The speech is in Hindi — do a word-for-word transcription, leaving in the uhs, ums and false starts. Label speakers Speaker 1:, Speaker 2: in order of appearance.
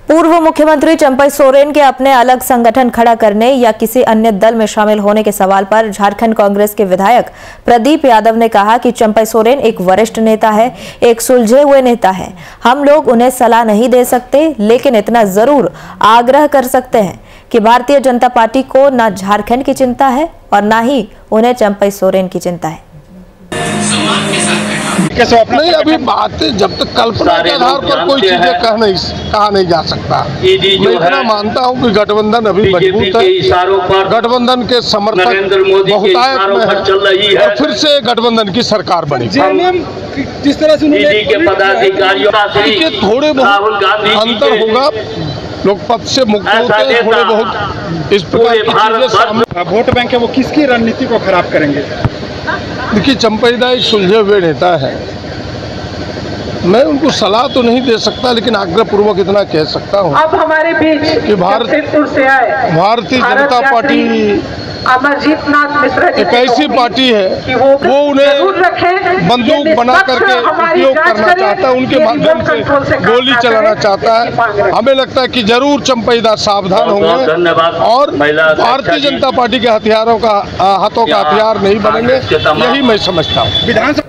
Speaker 1: पूर्व मुख्यमंत्री चंपई सोरेन के अपने अलग संगठन खड़ा करने या किसी अन्य दल में शामिल होने के सवाल पर झारखंड कांग्रेस के विधायक प्रदीप यादव ने कहा कि चंपई सोरेन एक वरिष्ठ नेता है, एक सुलझे हुए नेता है। हम लोग उन्हें सलाह नहीं दे सकते, लेकिन इतना जरूर आग्रह कर सकते हैं कि भारतीय जनता पार्टी को न झारखंड की चिंता है और न ही उन्हें चंपई सोरेन की चिंता है।
Speaker 2: नहीं, अभी बातें जब तक कल्पना के आधार पर कोई चीजें कह नहीं कहा नहीं जा सकता। मैं इतना मानता हूं कि गठबंधन अभी मजबूत है, गठबंधन के समर्थक बहुतायत में है और फिर से गठबंधन की सरकार बनेगी।
Speaker 3: जिस तरह से
Speaker 2: थोड़े बहुत अंतर होगा, लोग पद से मुक्त होते हैं, थोड़े बहुत इस प्रकार की चीजें सामने।
Speaker 3: वोट बैंक है वो किसकी रणनीति को खराब करेंगे?
Speaker 2: देखिए, चंपई दा एक सुलझे हुए नेता है। मैं उनको सलाह तो नहीं दे सकता, लेकिन आग्रह पूर्वक इतना कह सकता हूँ
Speaker 4: अब हमारे बीच
Speaker 2: कि भारत
Speaker 4: से आए
Speaker 2: भारतीय जनता पार्टी
Speaker 4: अमरजीत नाथ मिश्रा जी
Speaker 2: एक ऐसी पार्टी है कि वो, वो उन्हें बंदूक बना करके उपयोग करना चाहता है, उनके माध्यम से गोली चलाना चाहता है। हमें लगता है कि जरूर चंपई दा सावधान होंगे और भारतीय जनता पार्टी के हथियारों का हाथों का हथियार नहीं बनेंगे, यही मैं समझता हूँ।